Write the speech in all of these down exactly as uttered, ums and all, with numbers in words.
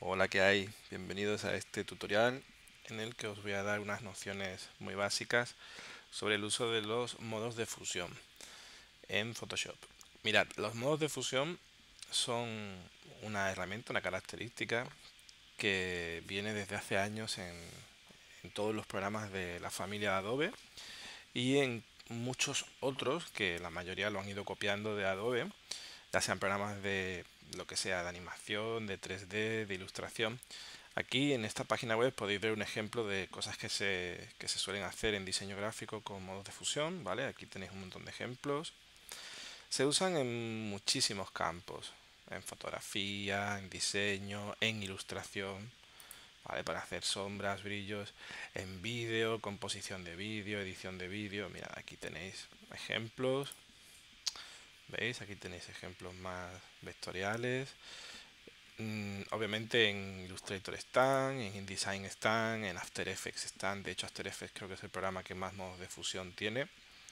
Hola, ¿qué hay? Bienvenidos a este tutorial en el que os voy a dar unas nociones muy básicas sobre el uso de los modos de fusión en Photoshop. Mirad, los modos de fusión son una herramienta, una característica que viene desde hace años en, en todos los programas de la familia de Adobe y en muchos otros que la mayoría lo han ido copiando de Adobe, ya sean programas de lo que sea, de animación, de tres D, de ilustración. Aquí en esta página web podéis ver un ejemplo de cosas que se, que se suelen hacer en diseño gráfico con modos de fusión, ¿vale? Aquí tenéis un montón de ejemplos. Se usan en muchísimos campos, en fotografía, en diseño, en ilustración, ¿vale? Para hacer sombras, brillos, en vídeo, composición de vídeo, edición de vídeo. Mirad, aquí tenéis ejemplos. ¿Veis? Aquí tenéis ejemplos más vectoriales. Mm, obviamente en Illustrator están, en InDesign están, en After Effects están. De hecho, After Effects creo que es el programa que más modos de fusión tiene.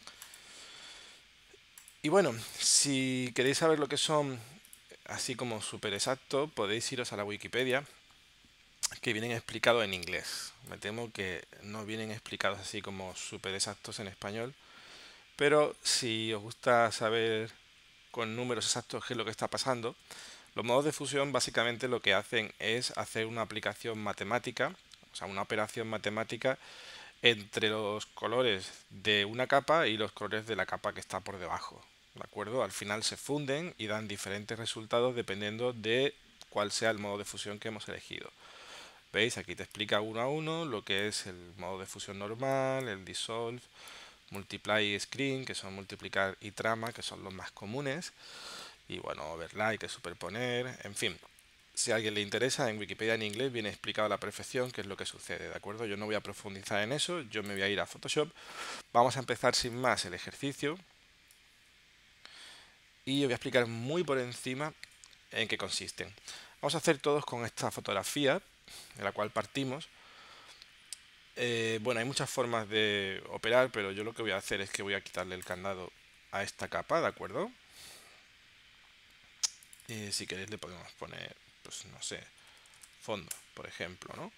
Y bueno, si queréis saber lo que son, así como súper exacto, podéis iros a la Wikipedia, que vienen explicados en inglés. Me temo que no vienen explicados así como súper exactos en español, pero si os gusta saber con números exactos qué es lo que está pasando, los modos de fusión básicamente lo que hacen es hacer una aplicación matemática, o sea, una operación matemática entre los colores de una capa y los colores de la capa que está por debajo. ¿De acuerdo? Al final se funden y dan diferentes resultados dependiendo de cuál sea el modo de fusión que hemos elegido. ¿Veis? Aquí te explica uno a uno lo que es el modo de fusión normal, el dissolve, multiply y screen, que son multiplicar y trama, que son los más comunes. Y bueno, overlay, que es superponer, en fin. Si a alguien le interesa, en Wikipedia en inglés viene explicado a la perfección qué es lo que sucede, ¿de acuerdo? Yo no voy a profundizar en eso, yo me voy a ir a Photoshop. Vamos a empezar sin más el ejercicio y os voy a explicar muy por encima en qué consisten. Vamos a hacer todos con esta fotografía de la cual partimos. Eh, bueno, hay muchas formas de operar, pero yo lo que voy a hacer es que voy a quitarle el candado a esta capa, ¿de acuerdo? Y si queréis le podemos poner, pues no sé, fondo, por ejemplo, ¿no?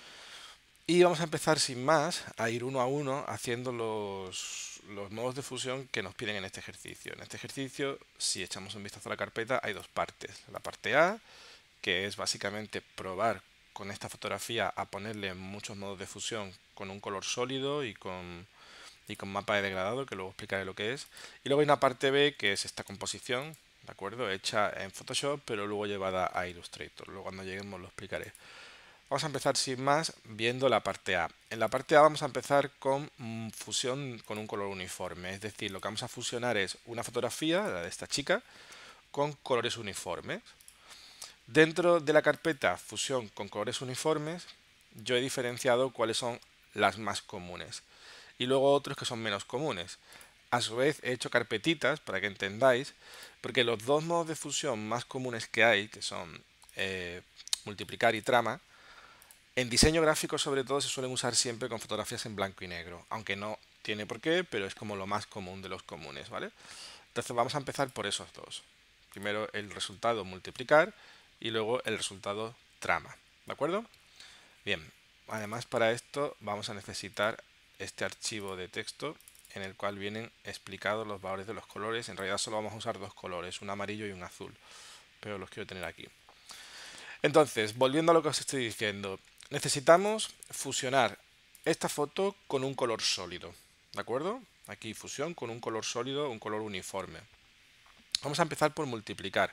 Y vamos a empezar sin más a ir uno a uno haciendo los, los modos de fusión que nos piden en este ejercicio. En este ejercicio, si echamos un vistazo a la carpeta, hay dos partes. La parte A, que es básicamente probar con esta fotografía a ponerle muchos modos de fusión con un color sólido y con, y con mapa de degradado, que luego explicaré lo que es. Y luego hay una parte B, que es esta composición, ¿de acuerdo? Hecha en Photoshop, pero luego llevada a Illustrator. Luego cuando lleguemos lo explicaré. Vamos a empezar sin más viendo la parte A. En la parte A vamos a empezar con mm, fusión con un color uniforme. Es decir, lo que vamos a fusionar es una fotografía, la de esta chica, con colores uniformes. Dentro de la carpeta fusión con colores uniformes, yo he diferenciado cuáles son las más comunes. Y luego otros que son menos comunes. A su vez he hecho carpetitas para que entendáis, porque los dos modos de fusión más comunes que hay, que son eh, multiplicar y trama, en diseño gráfico sobre todo se suelen usar siempre con fotografías en blanco y negro, aunque no tiene por qué, pero es como lo más común de los comunes, ¿vale? Entonces vamos a empezar por esos dos. Primero el resultado multiplicar y luego el resultado trama, ¿de acuerdo? Bien, además para esto vamos a necesitar este archivo de texto en el cual vienen explicados los valores de los colores. En realidad solo vamos a usar dos colores, un amarillo y un azul, pero los quiero tener aquí. Entonces, volviendo a lo que os estoy diciendo, necesitamos fusionar esta foto con un color sólido, ¿de acuerdo? Aquí fusión con un color sólido, un color uniforme. Vamos a empezar por multiplicar,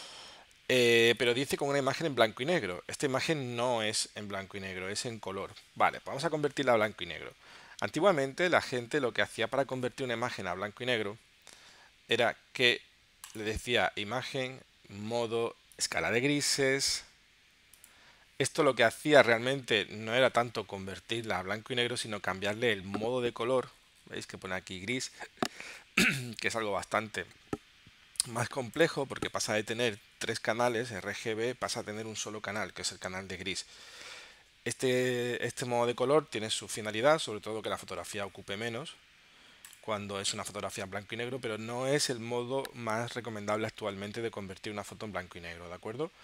eh, pero dice con una imagen en blanco y negro. Esta imagen no es en blanco y negro, es en color. Vale, pues vamos a convertirla a blanco y negro. Antiguamente la gente lo que hacía para convertir una imagen a blanco y negro era que le decía imagen, modo, escala de grises. Esto lo que hacía realmente no era tanto convertirla a blanco y negro, sino cambiarle el modo de color. Veis que pone aquí gris, que es algo bastante más complejo porque pasa de tener tres canales R G B, pasa a tener un solo canal, que es el canal de gris. Este, este modo de color tiene su finalidad, sobre todo que la fotografía ocupe menos cuando es una fotografía en blanco y negro, pero no es el modo más recomendable actualmente de convertir una foto en blanco y negro, ¿de acuerdo?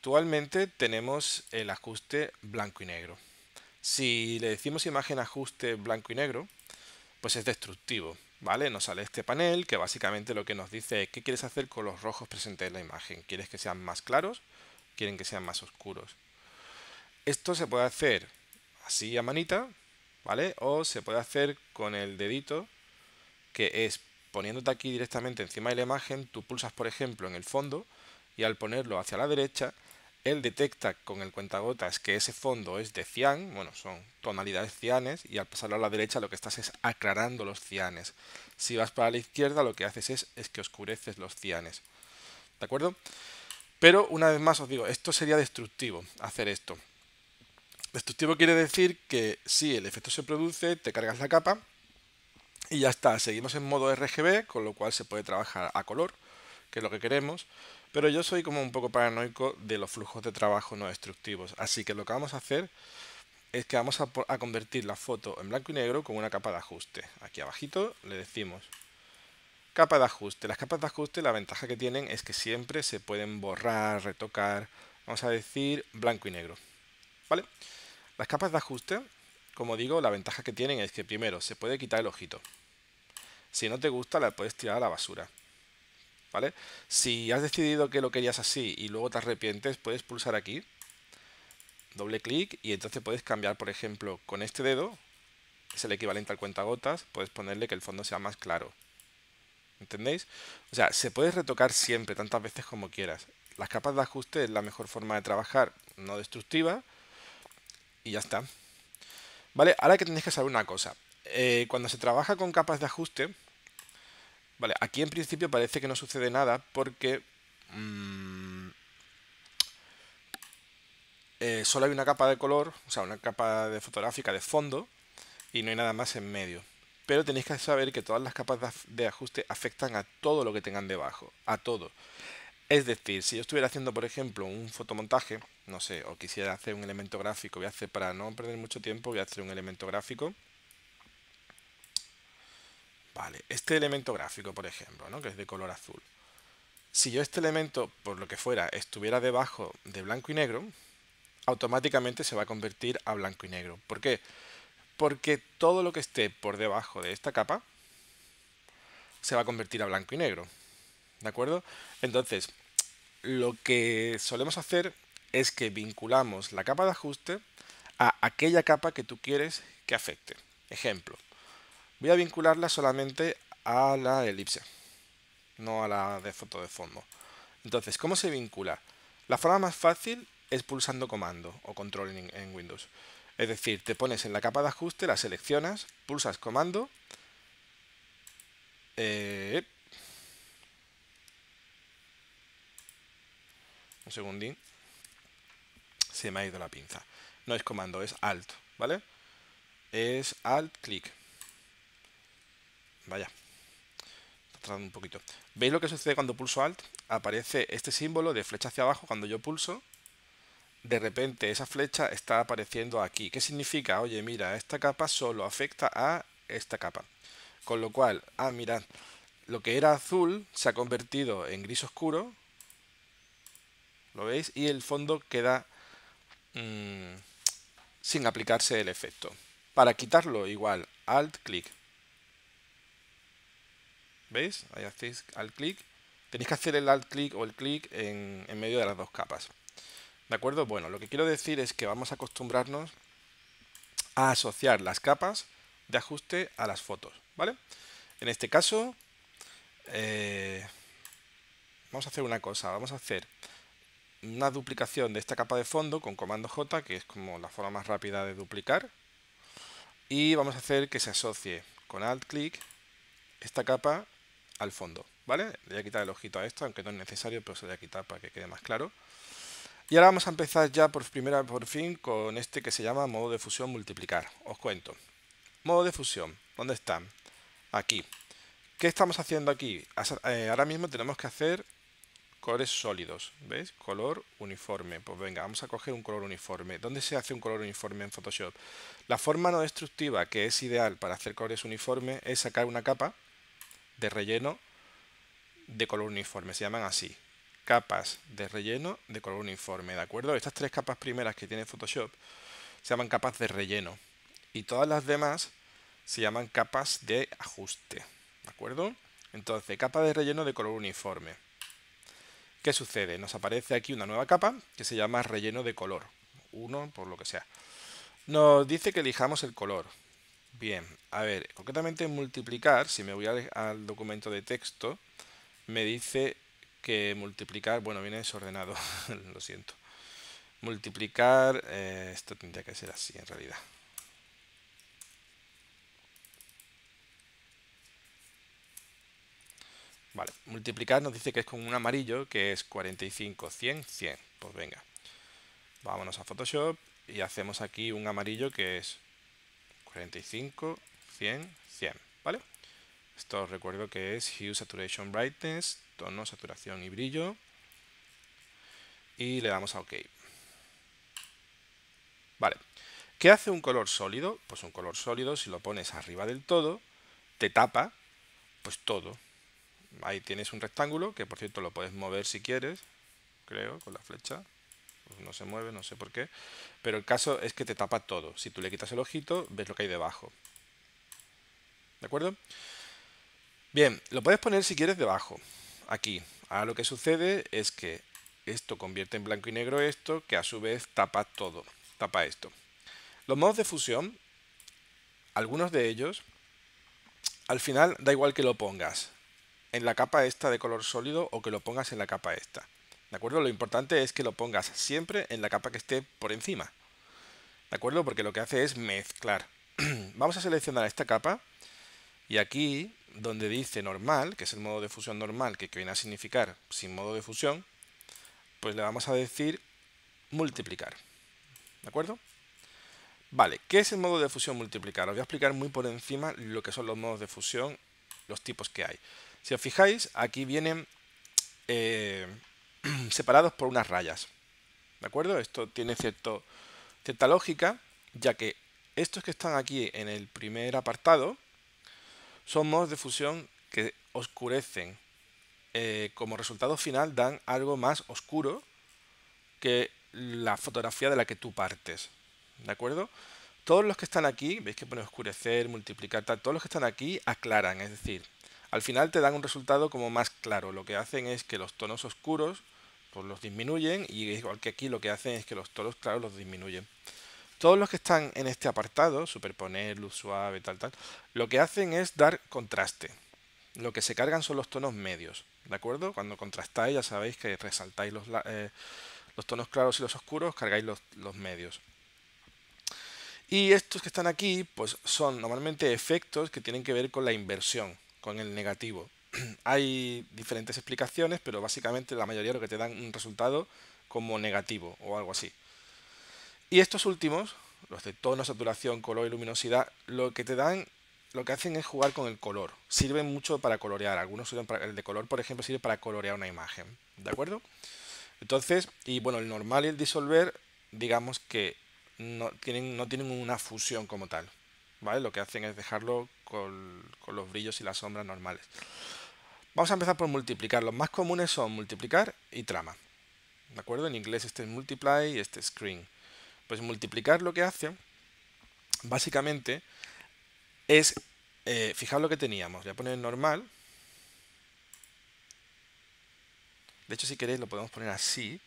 actualmente tenemos el ajuste blanco y negro. Si le decimos imagen ajuste blanco y negro, pues es destructivo, ¿vale? Nos sale este panel que básicamente lo que nos dice es qué quieres hacer con los rojos presentes en la imagen. ¿Quieres que sean más claros? ¿Quieren que sean más oscuros? Esto se puede hacer así a manita, ¿vale? O se puede hacer con el dedito, que es poniéndote aquí directamente encima de la imagen, tú pulsas por ejemplo en el fondo y al ponerlo hacia la derecha, él detecta con el cuentagotas que ese fondo es de cian, bueno, son tonalidades cianes, y al pasarlo a la derecha lo que estás es aclarando los cianes. Si vas para la izquierda lo que haces es, es que oscureces los cianes. ¿De acuerdo? Pero una vez más os digo, esto sería destructivo, hacer esto. Destructivo quiere decir que si el efecto se produce, te cargas la capa y ya está. Seguimos en modo R G B, con lo cual se puede trabajar a color, que es lo que queremos. Pero yo soy como un poco paranoico de los flujos de trabajo no destructivos. Así que lo que vamos a hacer es que vamos a, a convertir la foto en blanco y negro con una capa de ajuste. Aquí abajito le decimos capa de ajuste. Las capas de ajuste, la ventaja que tienen es que siempre se pueden borrar, retocar. Vamos a decir blanco y negro. ¿Vale? Las capas de ajuste, como digo, la ventaja que tienen es que primero se puede quitar el ojito. Si no te gusta, la puedes tirar a la basura. ¿Vale? Si has decidido que lo querías así y luego te arrepientes, puedes pulsar aquí, doble clic, y entonces puedes cambiar, por ejemplo, con este dedo, es el equivalente al cuentagotas, puedes ponerle que el fondo sea más claro. ¿Entendéis? O sea, se puede retocar siempre, tantas veces como quieras. Las capas de ajuste es la mejor forma de trabajar, no destructiva, y ya está. ¿Vale? Ahora que tenéis que saber una cosa. Eh, cuando se trabaja con capas de ajuste, vale, aquí en principio parece que no sucede nada porque mmm, eh, solo hay una capa de color, o sea, una capa de fotográfica de fondo y no hay nada más en medio. Pero tenéis que saber que todas las capas de ajuste afectan a todo lo que tengan debajo, a todo. Es decir, si yo estuviera haciendo, por ejemplo, un fotomontaje, no sé, o quisiera hacer un elemento gráfico, voy a hacer, para no perder mucho tiempo, voy a hacer un elemento gráfico. Vale, este elemento gráfico, por ejemplo, ¿no? Que es de color azul. Si yo este elemento, por lo que fuera, estuviera debajo de blanco y negro, automáticamente se va a convertir a blanco y negro. ¿Por qué? Porque todo lo que esté por debajo de esta capa se va a convertir a blanco y negro. ¿De acuerdo? Entonces, lo que solemos hacer es que vinculamos la capa de ajuste a aquella capa que tú quieres que afecte. Ejemplo, voy a vincularla solamente a la elipse, no a la de foto de fondo. Entonces, ¿cómo se vincula? La forma más fácil es pulsando comando o control en, en Windows. Es decir, te pones en la capa de ajuste, la seleccionas, pulsas comando. Eh, un segundín. Se me ha ido la pinza. No es comando, es alt, ¿vale? Es alt clic. Vaya. Está tardando un poquito. ¿Veis lo que sucede cuando pulso alt? Aparece este símbolo de flecha hacia abajo cuando yo pulso. De repente esa flecha está apareciendo aquí. ¿Qué significa? Oye, mira, esta capa solo afecta a esta capa. Con lo cual, ah, mirad, lo que era azul se ha convertido en gris oscuro. ¿Lo veis? Y el fondo queda mmm, sin aplicarse el efecto. Para quitarlo, igual, alt clic. ¿Veis? Ahí hacéis alt clic. Tenéis que hacer el alt clic o el clic en, en medio de las dos capas. ¿De acuerdo? Bueno, lo que quiero decir es que vamos a acostumbrarnos a asociar las capas de ajuste a las fotos, ¿vale? En este caso, eh, vamos a hacer una cosa, vamos a hacer una duplicación de esta capa de fondo con comando J, que es como la forma más rápida de duplicar, y vamos a hacer que se asocie con alt clic esta capa al fondo, ¿vale? Le voy a quitar el ojito a esto, aunque no es necesario, pero se lo voy a quitar para que quede más claro. Y ahora vamos a empezar ya por primera por fin con este que se llama modo de fusión multiplicar. Os cuento. Modo de fusión, ¿dónde están? Aquí. ¿Qué estamos haciendo aquí? Ahora mismo tenemos que hacer colores sólidos, ¿veis? Color uniforme. Pues venga, vamos a coger un color uniforme. ¿Dónde se hace un color uniforme en Photoshop? La forma no destructiva que es ideal para hacer colores uniformes es sacar una capa de relleno de color uniforme. Se llaman así. capas de relleno de color uniforme, ¿de acuerdo? Estas tres capas primeras que tiene Photoshop se llaman capas de relleno y todas las demás se llaman capas de ajuste, ¿de acuerdo? Entonces, capa de relleno de color uniforme. ¿Qué sucede? Nos aparece aquí una nueva capa que se llama relleno de color, uno por lo que sea. Nos dice que elijamos el color. Bien, a ver, concretamente en multiplicar, si me voy al, al documento de texto, me dice que multiplicar, bueno, viene desordenado, lo siento. Multiplicar, eh, esto tendría que ser así en realidad. Vale, multiplicar nos dice que es con un amarillo, que es cuarenta y cinco, cien, cien. Pues venga, vámonos a Photoshop y hacemos aquí un amarillo que es cuarenta y cinco, cien, cien, ¿vale? Esto recuerdo que es Hue, Saturation, Brightness, tono, saturación y brillo. Y le damos a OK. Vale, ¿qué hace un color sólido? Pues un color sólido, si lo pones arriba del todo, te tapa pues todo. Ahí tienes un rectángulo, que por cierto lo puedes mover si quieres, creo, con la flecha. Pues no se mueve, no sé por qué. Pero el caso es que te tapa todo. Si tú le quitas el ojito, ves lo que hay debajo. ¿De acuerdo? Bien, lo puedes poner si quieres debajo, aquí. Ahora lo que sucede es que esto convierte en blanco y negro esto, que a su vez tapa todo, tapa esto. Los modos de fusión, algunos de ellos, al final da igual que lo pongas en la capa esta de color sólido o que lo pongas en la capa esta. ¿De acuerdo? Lo importante es que lo pongas siempre en la capa que esté por encima. ¿De acuerdo? Porque lo que hace es mezclar. Vamos a seleccionar esta capa y aquí donde dice normal, que es el modo de fusión normal, que viene a significar sin modo de fusión, pues le vamos a decir multiplicar. ¿De acuerdo? Vale, ¿qué es el modo de fusión multiplicar? Os voy a explicar muy por encima lo que son los modos de fusión, los tipos que hay. Si os fijáis, aquí vienen eh, separados por unas rayas. ¿De acuerdo? Esto tiene cierto, cierta lógica, ya que estos que están aquí en el primer apartado son modos de fusión que oscurecen. Eh, como resultado final dan algo más oscuro que la fotografía de la que tú partes. ¿De acuerdo? Todos los que están aquí, veis que pone oscurecer, multiplicar, tal, todos los que están aquí aclaran, es decir, al final te dan un resultado como más claro. Lo que hacen es que los tonos oscuros pues los disminuyen y igual que aquí lo que hacen es que los tonos claros los disminuyen. Todos los que están en este apartado, superponer, luz suave, tal, tal, lo que hacen es dar contraste. Lo que se cargan son los tonos medios, ¿de acuerdo? Cuando contrastáis ya sabéis que resaltáis los, eh, los tonos claros y los oscuros, cargáis los, los medios. Y estos que están aquí, pues son normalmente efectos que tienen que ver con la inversión, con el negativo. Hay diferentes explicaciones, pero básicamente la mayoría lo que te dan un resultado como negativo o algo así. Y estos últimos, los de tono, saturación, color y luminosidad, lo que te dan, lo que hacen es jugar con el color. Sirven mucho para colorear. Algunos sirven para, el de color, por ejemplo, sirve para colorear una imagen. ¿De acuerdo? Entonces, y bueno, el normal y el disolver, digamos que no tienen, no tienen una fusión como tal. ¿Vale? Lo que hacen es dejarlo con, con los brillos y las sombras normales. Vamos a empezar por multiplicar. Los más comunes son multiplicar y trama. ¿De acuerdo? En inglés este es multiply y este es screen. Pues multiplicar lo que hace, básicamente, es, eh, fijaos lo que teníamos. Voy a poner normal. De hecho, si queréis lo podemos poner así.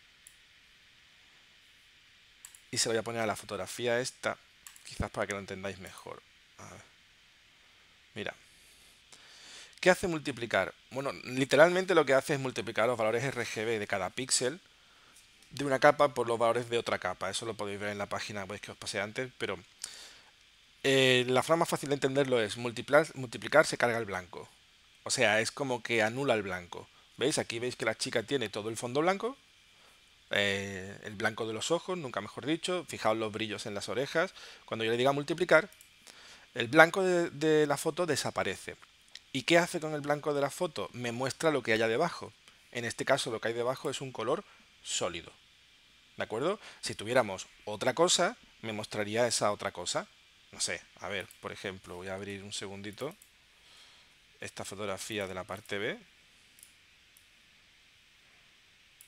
Y se lo voy a poner a la fotografía esta, quizás para que lo entendáis mejor. A ver. Mira. ¿Qué hace multiplicar? Bueno, literalmente lo que hace es multiplicar los valores R G B de cada píxel de una capa por los valores de otra capa. Eso lo podéis ver en la página web que os pasé antes, pero eh, la forma más fácil de entenderlo es multiplicar, multiplicar se carga el blanco. O sea, es como que anula el blanco. ¿Veis? Aquí veis que la chica tiene todo el fondo blanco, eh, el blanco de los ojos, nunca mejor dicho. Fijaos los brillos en las orejas. Cuando yo le diga multiplicar, el blanco de, de la foto desaparece. ¿Y qué hace con el blanco de la foto? Me muestra lo que haya debajo. En este caso lo que hay debajo es un color sólido. ¿De acuerdo? Si tuviéramos otra cosa, me mostraría esa otra cosa. No sé, a ver, por ejemplo, voy a abrir un segundito esta fotografía de la parte B.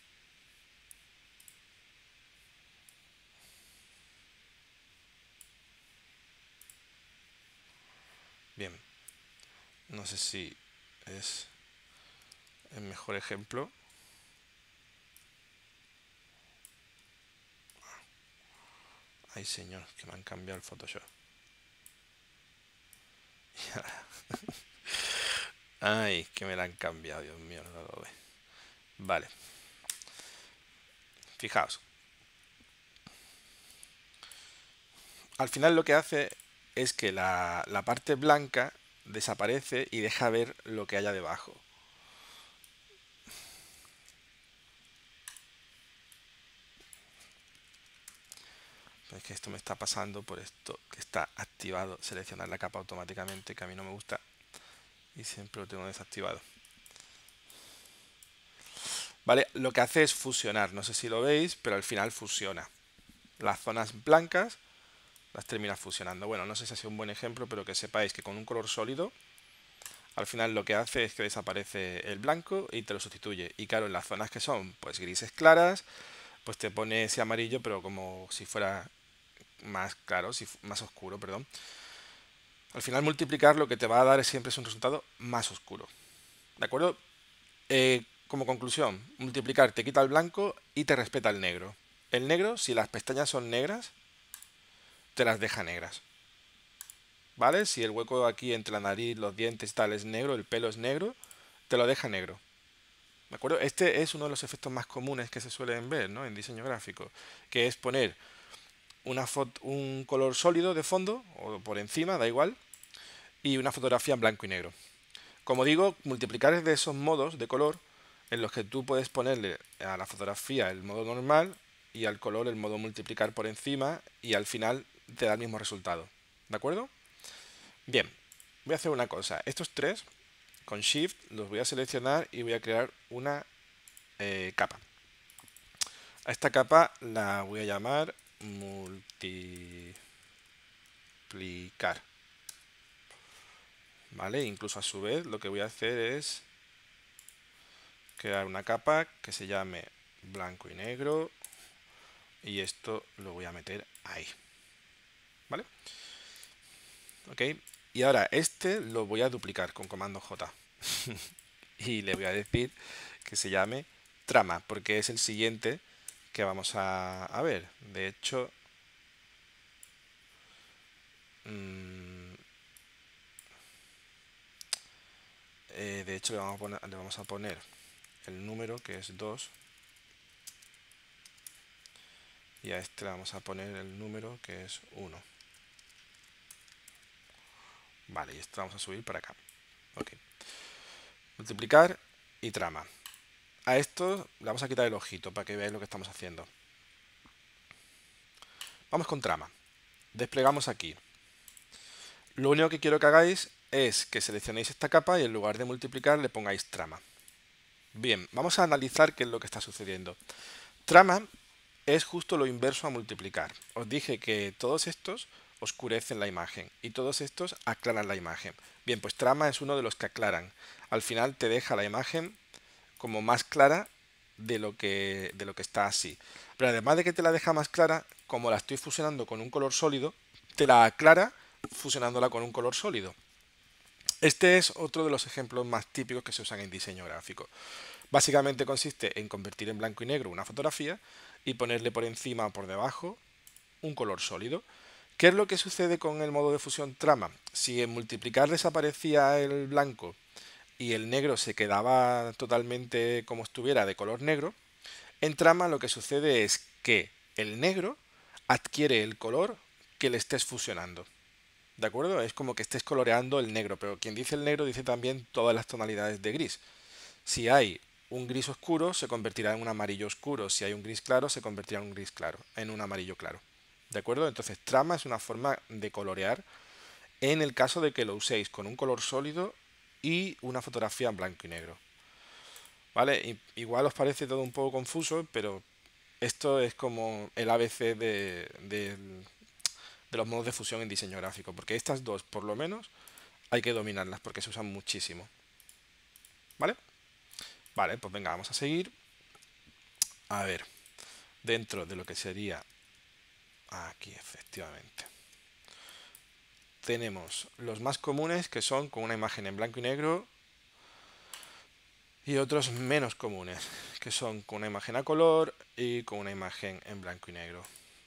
No sé si es el mejor ejemplo. Ay, señor, que me han cambiado el Photoshop. Ay, que me la han cambiado, Dios mío, no lo ve. Vale. Fijaos. Al final lo que hace es que la, la parte blanca desaparece y deja ver lo que haya debajo. Es que esto me está pasando por esto que está activado, seleccionar la capa automáticamente, que a mí no me gusta y siempre lo tengo desactivado. Vale, lo que hace es fusionar, no sé si lo veis, pero al final fusiona. Las zonas blancas las termina fusionando. Bueno, no sé si ha sido un buen ejemplo, pero que sepáis que con un color sólido, al final lo que hace es que desaparece el blanco y te lo sustituye. Y claro, en las zonas que son pues grises claras, pues te pone ese amarillo, pero como si fuera más claro, si más oscuro, perdón. Al final multiplicar lo que te va a dar siempre es un resultado más oscuro. ¿De acuerdo? Eh, como conclusión, multiplicar te quita el blanco y te respeta el negro. El negro, si las pestañas son negras, te las deja negras. ¿Vale? Si el hueco aquí entre la nariz, los dientes y tal es negro, el pelo es negro, te lo deja negro. ¿De acuerdo? Este es uno de los efectos más comunes que se suelen ver, ¿no?, en diseño gráfico, que es poner una foto, un color sólido de fondo, o por encima, da igual, y una fotografía en blanco y negro. Como digo, multiplicar es de esos modos de color en los que tú puedes ponerle a la fotografía el modo normal y al color el modo multiplicar por encima y al final te da el mismo resultado. ¿De acuerdo? Bien, voy a hacer una cosa. Estos tres, con Shift, los voy a seleccionar y voy a crear una eh, capa. A esta capa la voy a llamar multiplicar. ¿Vale? Incluso a su vez lo que voy a hacer es crear una capa que se llame blanco y negro y esto lo voy a meter ahí. ¿Vale? Ok. Y ahora este lo voy a duplicar con comando J. Y le voy a decir que se llame trama, porque es el siguiente que vamos a, a ver. De hecho, mmm, eh, de hecho le vamos, a poner, le vamos a poner el número, que es dos, y a este le vamos a poner el número, que es uno. Vale, y esto vamos a subir para acá. Ok. Multiplicar y trama. A esto le vamos a quitar el ojito para que veáis lo que estamos haciendo. Vamos con trama. Desplegamos aquí. Lo único que quiero que hagáis es que seleccionéis esta capa y en lugar de multiplicar le pongáis trama. Bien, vamos a analizar qué es lo que está sucediendo. Trama es justo lo inverso a multiplicar. Os dije que todos estos oscurecen la imagen y todos estos aclaran la imagen. Bien, pues trama es uno de los que aclaran. Al final te deja la imagen como más clara de lo que, de lo que está así. Pero además de que te la deja más clara, como la estoy fusionando con un color sólido, te la aclara fusionándola con un color sólido. Este es otro de los ejemplos más típicos que se usan en diseño gráfico. Básicamente consiste en convertir en blanco y negro una fotografía y ponerle por encima o por debajo un color sólido. ¿Qué es lo que sucede con el modo de fusión trama? Si en multiplicar desaparecía el blanco y el negro se quedaba totalmente como estuviera de color negro, en trama lo que sucede es que el negro adquiere el color que le estés fusionando. ¿De acuerdo? Es como que estés coloreando el negro, pero quien dice el negro dice también todas las tonalidades de gris. Si hay un gris oscuro, se convertirá en un amarillo oscuro. Si hay un gris claro, se convertirá en un gris claro, en un amarillo claro. ¿De acuerdo? Entonces, trama es una forma de colorear en el caso de que lo uséis con un color sólido y una fotografía en blanco y negro. ¿Vale? Igual os parece todo un poco confuso, pero esto es como el A B C de, de, de los modos de fusión en diseño gráfico, porque estas dos, por lo menos, hay que dominarlas porque se usan muchísimo. ¿Vale? Vale, pues venga, vamos a seguir. A ver, dentro de lo que sería aquí, efectivamente. tenemos los más comunes, que son con una imagen en blanco y negro, y otros menos comunes, que son con una imagen a color y con una imagen en blanco y negro.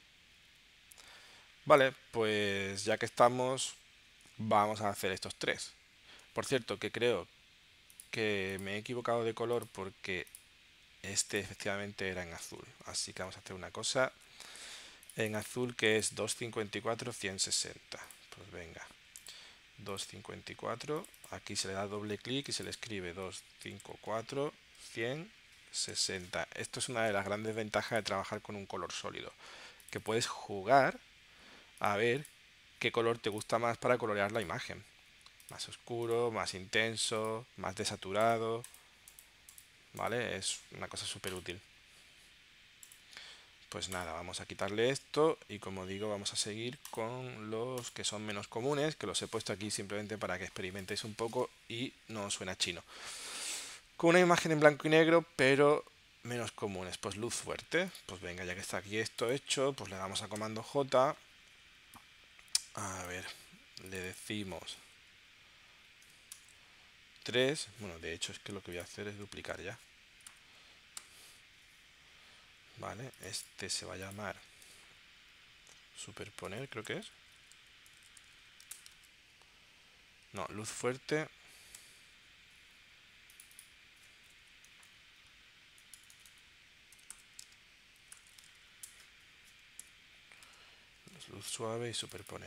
Vale, pues ya que estamos, vamos a hacer estos tres. Por cierto, que creo que me he equivocado de color porque este efectivamente era en azul. Así que vamos a hacer una cosa en azul que es doscientos cincuenta y cuatro punto ciento sesenta. Pues venga, doscientos cincuenta y cuatro. Aquí se le da doble clic y se le escribe doscientos cincuenta y cuatro punto ciento sesenta. Esto es una de las grandes ventajas de trabajar con un color sólido, que puedes jugar a ver qué color te gusta más para colorear la imagen. Más oscuro, más intenso, más desaturado. ¿Vale? Es una cosa súper útil. Pues nada, vamos a quitarle esto y como digo vamos a seguir con los que son menos comunes, que los he puesto aquí simplemente para que experimentéis un poco y no os suena chino. Con una imagen en blanco y negro, pero menos comunes. Pues luz fuerte. Pues venga, ya que está aquí esto hecho, pues le damos a comando J. A ver, le decimos tres. Bueno, de hecho es que lo que voy a hacer es duplicar ya. Vale, este se va a llamar superponer, creo que es. No, luz fuerte. Luz suave y superponer.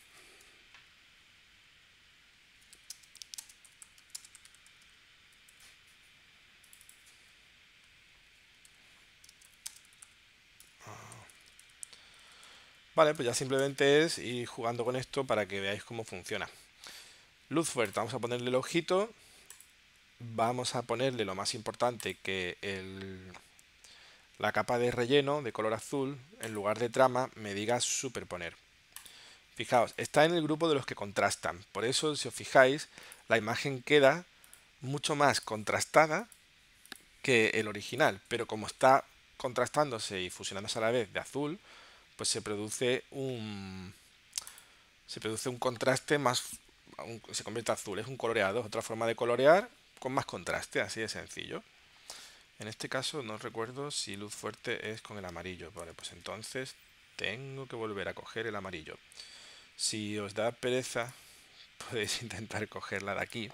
Vale, pues ya simplemente es ir jugando con esto para que veáis cómo funciona. Luz fuerte, vamos a ponerle el ojito. Vamos a ponerle lo más importante, que el, la capa de relleno de color azul, en lugar de trama, me diga superponer. Fijaos, está en el grupo de los que contrastan. Por eso, si os fijáis, la imagen queda mucho más contrastada que el original. Pero como está contrastándose y fusionándose a la vez de azul, pues se produce un se produce un contraste más, un, se convierte azul, es un coloreado, otra forma de colorear con más contraste, así de sencillo. En este caso no recuerdo si luz fuerte es con el amarillo. Vale, pues entonces tengo que volver a coger el amarillo. Si os da pereza, podéis intentar cogerla de aquí.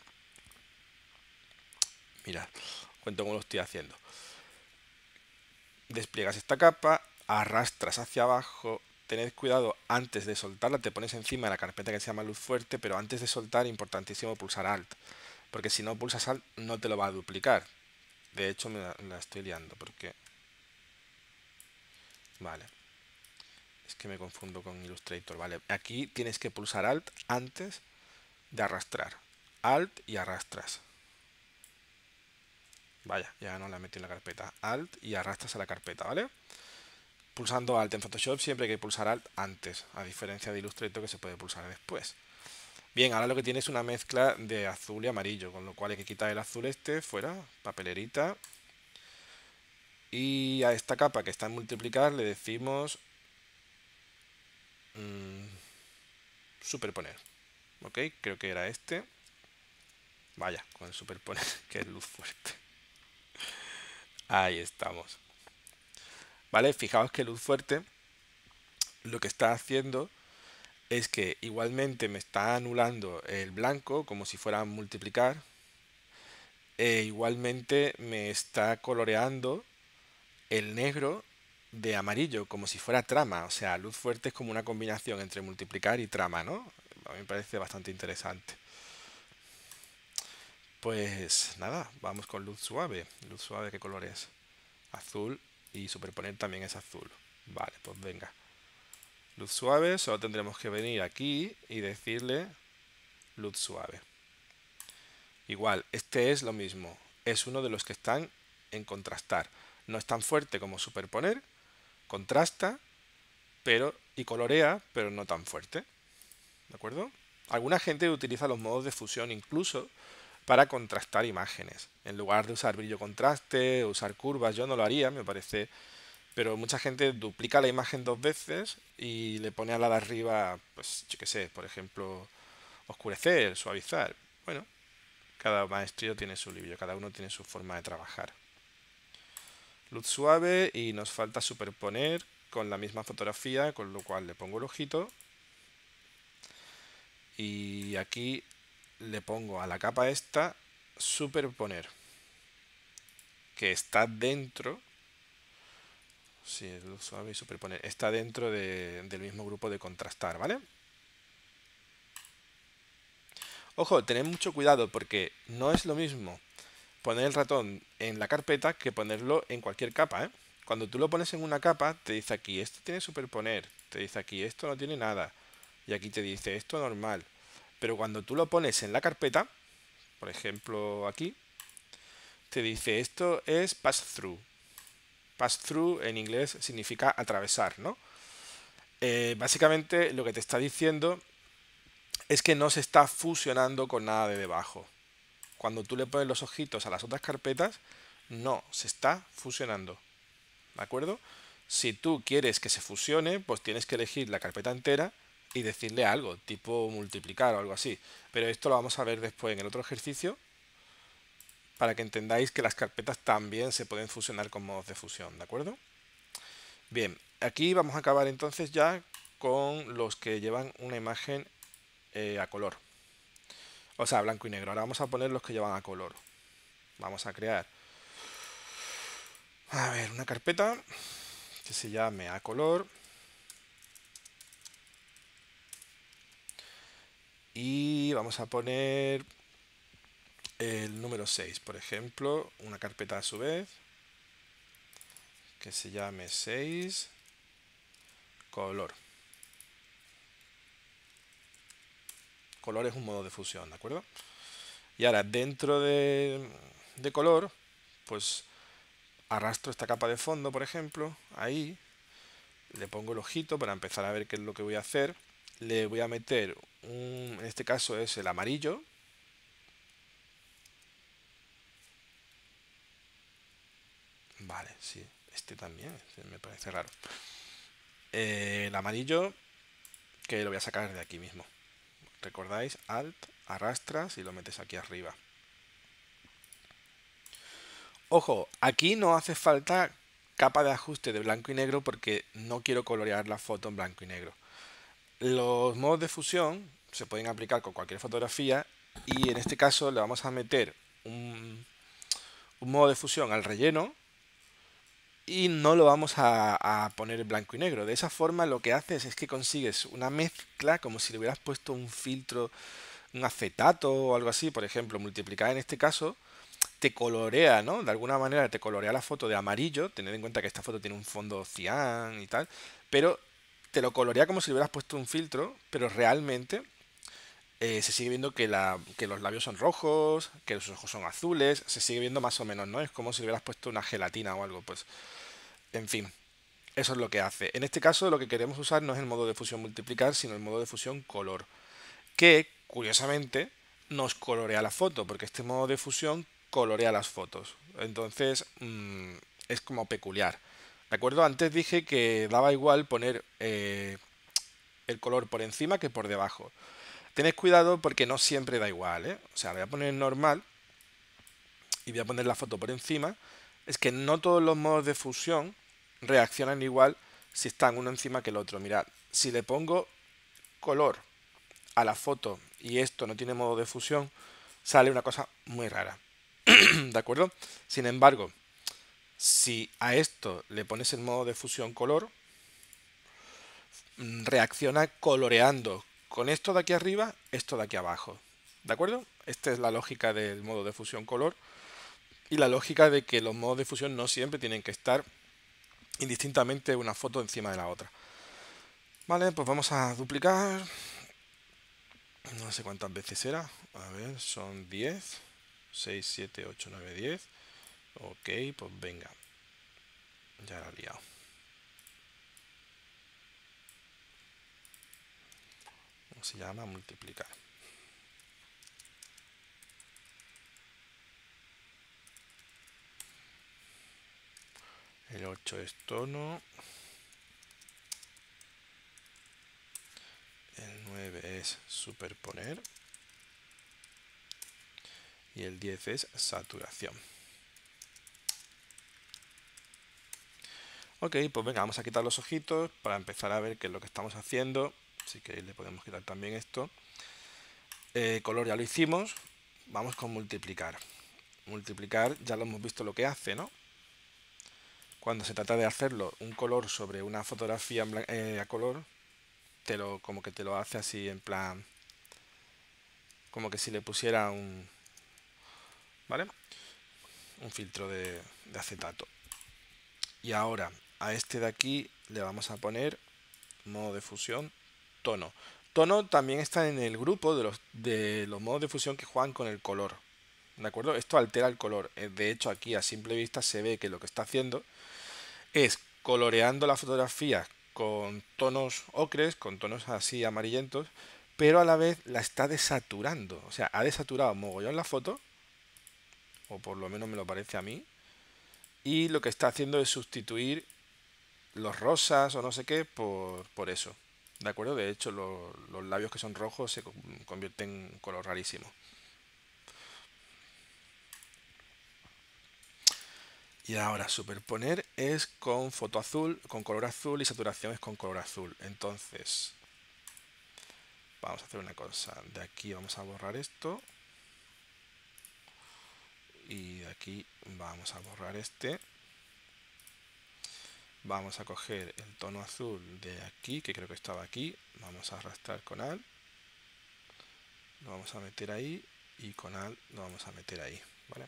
Mirad, cuento cómo lo estoy haciendo. Despliegas esta capa, arrastras hacia abajo. Tened cuidado antes de soltarla, te pones encima de la carpeta que se llama luz fuerte, pero antes de soltar, importantísimo pulsar Alt, porque si no pulsas Alt no te lo va a duplicar. De hecho me la, la estoy liando porque... Vale. Es que me confundo con Illustrator. Vale, aquí tienes que pulsar Alt antes de arrastrar. Alt y arrastras. Vaya, ya no la metí en la carpeta. Alt y arrastras a la carpeta, ¿vale? Pulsando Alt en Photoshop siempre hay que pulsar Alt antes, a diferencia de Illustrator que se puede pulsar después. Bien, ahora lo que tiene es una mezcla de azul y amarillo, con lo cual hay que quitar el azul este, fuera, papelerita. Y a esta capa que está en multiplicar le decimos mmm, superponer. Ok, creo que era este. Vaya, con el superponer, que es luz fuerte. Ahí estamos. Vale, fijaos que luz fuerte lo que está haciendo es que igualmente me está anulando el blanco como si fuera a multiplicar, e igualmente me está coloreando el negro de amarillo como si fuera trama. O sea, luz fuerte es como una combinación entre multiplicar y trama, ¿no? A mí me parece bastante interesante. Pues nada, vamos con luz suave. Luz suave, ¿qué color es? Azul, y superponer también es azul. Vale, pues venga. Luz suave, solo tendremos que venir aquí y decirle luz suave. Igual, este es lo mismo. Es uno de los que están en contrastar. No es tan fuerte como superponer, contrasta, pero y colorea, pero no tan fuerte. ¿De acuerdo? Alguna gente utiliza los modos de fusión incluso para contrastar imágenes. En lugar de usar brillo contraste, usar curvas, yo no lo haría, me parece Pero mucha gente duplica la imagen dos veces y le pone a la de arriba, pues yo qué sé, por ejemplo, oscurecer, suavizar. Bueno, cada maestrillo tiene su libro, cada uno tiene su forma de trabajar. Luz suave y nos falta superponer con la misma fotografía, con lo cual le pongo el ojito. Y aquí le pongo a la capa esta superponer, que está dentro. Sí, luz suave y superponer. Está dentro de, del mismo grupo de contrastar, ¿vale? Ojo, tened mucho cuidado porque no es lo mismo poner el ratón en la carpeta que ponerlo en cualquier capa, ¿eh? Cuando tú lo pones en una capa, te dice aquí, esto tiene superponer, te dice aquí, esto no tiene nada, y aquí te dice, esto normal. Pero cuando tú lo pones en la carpeta, por ejemplo aquí, te dice, esto es pass-through. Pass-through en inglés significa atravesar, ¿no? Eh, básicamente lo que te está diciendo es que no se está fusionando con nada de debajo. Cuando tú le pones los ojitos a las otras carpetas, no, se está fusionando. ¿De acuerdo? Si tú quieres que se fusione, pues tienes que elegir la carpeta entera y decirle algo, tipo multiplicar o algo así. Pero esto lo vamos a ver después en el otro ejercicio, para que entendáis que las carpetas también se pueden fusionar con modos de fusión, ¿de acuerdo? Bien, aquí vamos a acabar entonces ya con los que llevan una imagen eh, a color. O sea, blanco y negro. Ahora vamos a poner los que llevan a color. Vamos a crear, a ver, una carpeta que se llame a color. Y vamos a poner el número seis, por ejemplo, una carpeta a su vez que se llame seis color. Color es un modo de fusión, ¿de acuerdo? Y ahora dentro de, de color, pues arrastro esta capa de fondo, por ejemplo, ahí, le pongo el ojito para empezar a ver qué es lo que voy a hacer. Le voy a meter, un, en este caso es el amarillo. Vale, sí, este también, este me parece raro. Eh, el amarillo, que lo voy a sacar de aquí mismo. ¿Recordáis? Alt, arrastras y lo metes aquí arriba. Ojo, aquí no hace falta capa de ajuste de blanco y negro porque no quiero colorear la foto en blanco y negro. Los modos de fusión se pueden aplicar con cualquier fotografía y en este caso le vamos a meter un, un modo de fusión al relleno y no lo vamos a, a poner en blanco y negro. De esa forma lo que haces es que consigues una mezcla como si le hubieras puesto un filtro, un acetato o algo así, por ejemplo, multiplicar en este caso, te colorea, ¿no? De alguna manera te colorea la foto de amarillo, tened en cuenta que esta foto tiene un fondo cian y tal, pero te lo colorea como si le hubieras puesto un filtro, pero realmente eh, se sigue viendo que, la, que los labios son rojos, que los ojos son azules, se sigue viendo más o menos, ¿no? Es como si le hubieras puesto una gelatina o algo, pues, en fin. Eso es lo que hace. En este caso lo que queremos usar no es el modo de fusión multiplicar, sino el modo de fusión color, que curiosamente nos colorea la foto, porque este modo de fusión colorea las fotos. Entonces mmm, es como peculiar. ¿De acuerdo? Antes dije que daba igual poner eh, el color por encima que por debajo. Tened cuidado porque no siempre da igual, ¿eh? O sea, voy a poner normal y voy a poner la foto por encima. Es que no todos los modos de fusión reaccionan igual si están uno encima que el otro. Mirad, si le pongo color a la foto y esto no tiene modo de fusión, sale una cosa muy rara. ¿De acuerdo? Sin embargo, si a esto le pones el modo de fusión color, reacciona coloreando con esto de aquí arriba, esto de aquí abajo. ¿De acuerdo? Esta es la lógica del modo de fusión color y la lógica de que los modos de fusión no siempre tienen que estar indistintamente una foto encima de la otra. Vale, pues vamos a duplicar. No sé cuántas veces era. A ver, son diez. seis, siete, ocho, nueve, diez. Ok, pues venga. Ya la he liado. ¿Cómo se llama? Multiplicar. El ocho es tono. El nueve es superponer. Y el diez es saturación. Ok, pues venga, vamos a quitar los ojitos para empezar a ver qué es lo que estamos haciendo. Así que le podemos quitar también esto. Eh, color ya lo hicimos. Vamos con multiplicar. Multiplicar ya lo hemos visto lo que hace, ¿no? Cuando se trata de hacerlo un color sobre una fotografía en eh, a color, te lo, como que te lo hace así en plan, como que si le pusiera un, ¿vale? Un filtro de, de acetato. Y ahora a este de aquí le vamos a poner modo de fusión, tono. Tono también está en el grupo de los, de los modos de fusión que juegan con el color. ¿De acuerdo? Esto altera el color. De hecho, aquí a simple vista se ve que lo que está haciendo es coloreando la fotografía con tonos ocres, con tonos así amarillentos, pero a la vez la está desaturando. O sea, ha desaturado mogollón la foto, o por lo menos me lo parece a mí, y lo que está haciendo es sustituir los rosas o no sé qué por, por eso. ¿De acuerdo? De hecho, lo, los labios que son rojos se convierten en un color rarísimo. Y ahora superponer es con foto azul, con color azul, y saturación es con color azul. Entonces, vamos a hacer una cosa. De aquí vamos a borrar esto. Y de aquí vamos a borrar este. Vamos a coger el tono azul de aquí, que creo que estaba aquí. Vamos a arrastrar con Alt. Lo vamos a meter ahí. Y con Alt lo vamos a meter ahí. ¿Vale?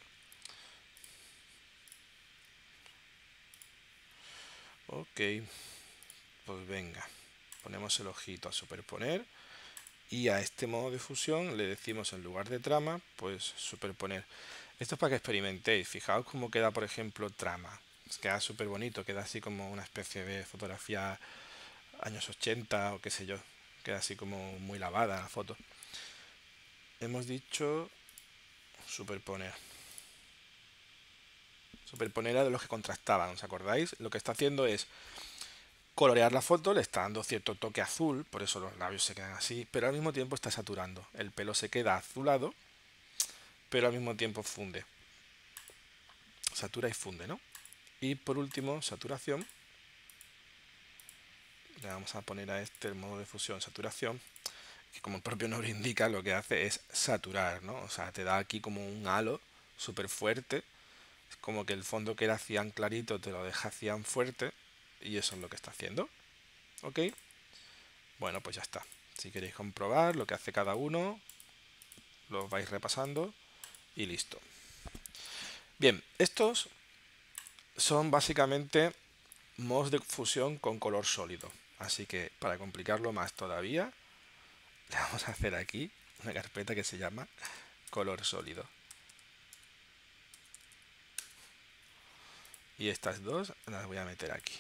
Ok. Pues venga. Ponemos el ojito a superponer. Y a este modo de fusión le decimos en lugar de trama, pues superponer. Esto es para que experimentéis. Fijaos cómo queda, por ejemplo, trama. Queda súper bonito, queda así como una especie de fotografía años ochenta o qué sé yo. Queda así como muy lavada la foto. Hemos dicho superponer. Superponer era de los que contrastaban, ¿os acordáis? Lo que está haciendo es colorear la foto, le está dando cierto toque azul, por eso los labios se quedan así, pero al mismo tiempo está saturando. El pelo se queda azulado, pero al mismo tiempo funde. Satura y funde, ¿no? Y por último, saturación. Le vamos a poner a este el modo de fusión saturación, que como el propio nombre indica, lo que hace es saturar, ¿no? O sea, te da aquí como un halo súper fuerte. Es como que el fondo que era cian clarito te lo deja cian fuerte. Y eso es lo que está haciendo. ¿Ok? Bueno, pues ya está. Si queréis comprobar lo que hace cada uno, lo vais repasando y listo. Bien, estos son básicamente modos de fusión con color sólido. Así que para complicarlo más todavía, le vamos a hacer aquí una carpeta que se llama color sólido. Y estas dos las voy a meter aquí.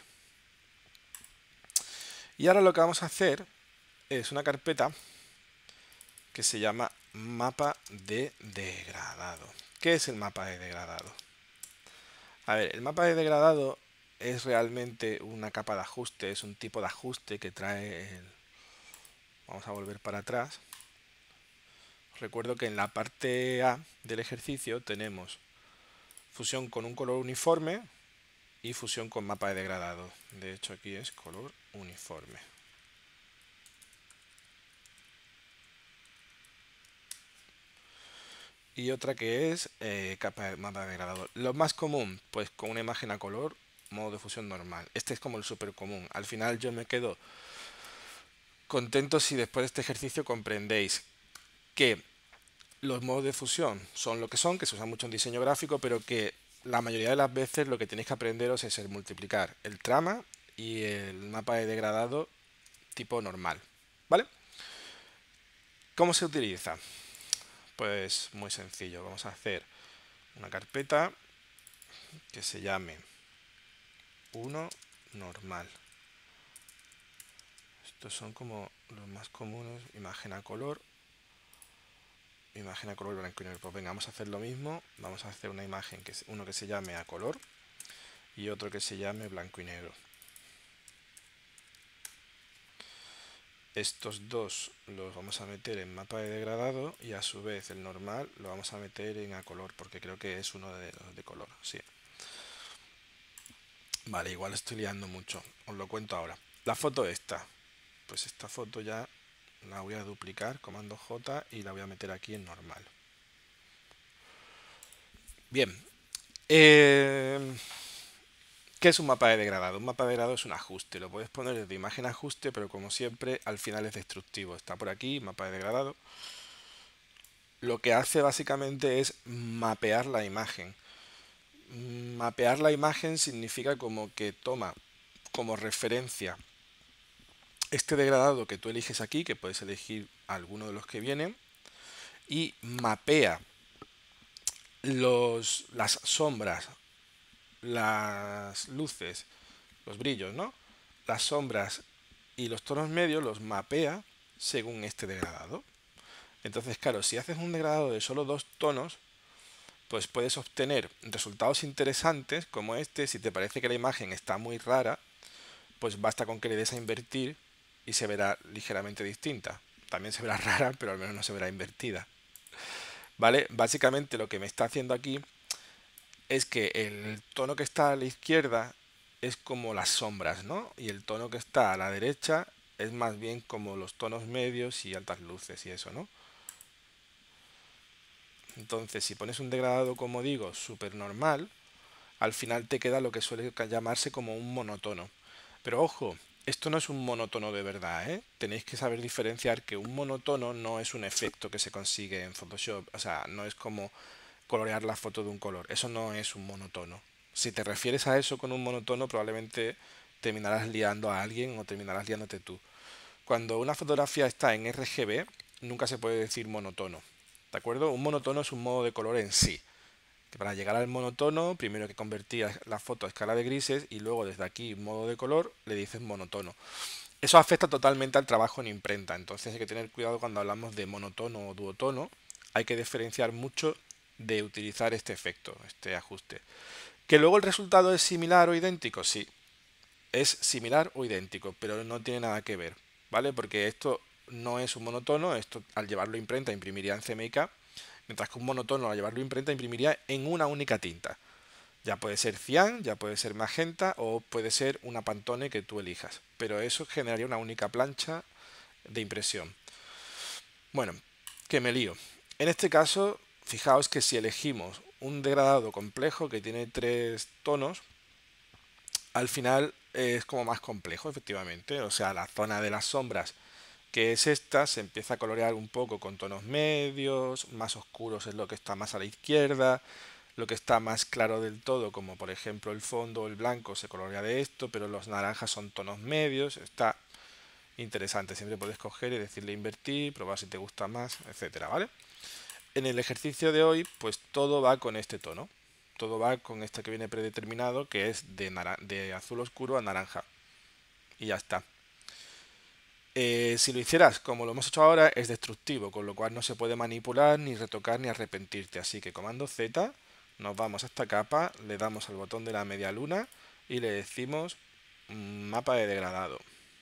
Y ahora lo que vamos a hacer es una carpeta que se llama mapa de degradado. ¿Qué es el mapa de degradado? A ver, el mapa de degradado es realmente una capa de ajuste, es un tipo de ajuste que trae el... Vamos a volver para atrás. Recuerdo que en la parte A del ejercicio tenemos fusión con un color uniforme y fusión con mapa de degradado. De hecho aquí es color uniforme. Y otra que es eh, capa de mapa de degradado. Lo más común, pues con una imagen a color, modo de fusión normal. Este es como el súper común. Al final yo me quedo contento si después de este ejercicio comprendéis que los modos de fusión son lo que son, que se usan mucho en diseño gráfico, pero que la mayoría de las veces lo que tenéis que aprenderos es el multiplicar el trama y el mapa de degradado tipo normal, ¿vale? ¿Cómo se utiliza? Pues muy sencillo, vamos a hacer una carpeta que se llame uno normal. Estos son como los más comunes, imagen a color, imagen a color blanco y negro. Pues venga, vamos a hacer lo mismo, vamos a hacer una imagen, que es uno que se llame a color, y otro que se llame blanco y negro. Estos dos los vamos a meter en mapa de degradado y a su vez el normal lo vamos a meter en a color, porque creo que es uno de los de color, sí. Vale, igual estoy liando mucho, os lo cuento ahora. La foto esta, pues esta foto ya la voy a duplicar, comando J, y la voy a meter aquí en normal. Bien, eh, ¿qué es un mapa de degradado? Un mapa de degradado es un ajuste, lo puedes poner desde imagen a ajuste, pero como siempre al final es destructivo. Está por aquí, mapa de degradado. Lo que hace básicamente es mapear la imagen. Mapear la imagen significa como que toma como referencia este degradado que tú eliges aquí, que puedes elegir alguno de los que vienen, y mapea los, las sombras, las luces, los brillos, ¿no? Las sombras y los tonos medios los mapea según este degradado. Entonces, claro, si haces un degradado de solo dos tonos, pues puedes obtener resultados interesantes como este. Si te parece que la imagen está muy rara, pues basta con que le des a invertir y se verá ligeramente distinta. También se verá rara, pero al menos no se verá invertida. ¿Vale? Básicamente lo que me está haciendo aquí es que el tono que está a la izquierda es como las sombras, ¿no? Y el tono que está a la derecha es más bien como los tonos medios y altas luces y eso, ¿no? Entonces, si pones un degradado, como digo, súper normal, al final te queda lo que suele llamarse como un monotono. Pero ojo, esto no es un monotono de verdad, ¿eh? Tenéis que saber diferenciar que un monotono no es un efecto que se consigue en Photoshop. O sea, no es como colorear la foto de un color. Eso no es un monotono. Si te refieres a eso con un monotono, probablemente terminarás liando a alguien o terminarás liándote tú. Cuando una fotografía está en R G B, nunca se puede decir monotono. ¿De acuerdo? Un monotono es un modo de color en sí. Que para llegar al monotono, primero hay que convertir la foto a escala de grises y luego desde aquí, modo de color, le dices monotono. Eso afecta totalmente al trabajo en imprenta, entonces hay que tener cuidado cuando hablamos de monotono o duotono. Hay que diferenciar mucho de utilizar este efecto, este ajuste. ¿Que luego el resultado es similar o idéntico? Sí, es similar o idéntico, pero no tiene nada que ver, ¿vale? Porque esto no es un monotono, esto al llevarlo a imprenta imprimiría en C M Y K, mientras que un monotono al llevarlo a imprenta imprimiría en una única tinta. Ya puede ser cian, ya puede ser magenta o puede ser una Pantone que tú elijas, pero eso generaría una única plancha de impresión. Bueno, que me lío. En este caso, fijaos que si elegimos un degradado complejo que tiene tres tonos, al final es como más complejo, efectivamente. O sea, la zona de las sombras, que es esta, se empieza a colorear un poco con tonos medios, más oscuros es lo que está más a la izquierda, lo que está más claro del todo, como por ejemplo el fondo o el blanco, se colorea de esto, pero los naranjas son tonos medios. Está interesante, siempre puedes coger y decirle invertir, probar si te gusta más, etcétera, ¿vale? En el ejercicio de hoy, pues todo va con este tono. Todo va con este que viene predeterminado, que es de, de azul oscuro a naranja. Y ya está. Eh, si lo hicieras como lo hemos hecho ahora, es destructivo, con lo cual no se puede manipular, ni retocar, ni arrepentirte. Así que comando Z, nos vamos a esta capa, le damos al botón de la media luna y le decimos mapa de degradado.